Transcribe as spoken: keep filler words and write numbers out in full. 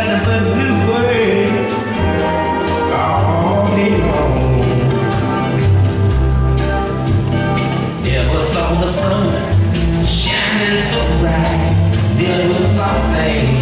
nothing but blue words all day long. Never saw the sun shining so bright. There was something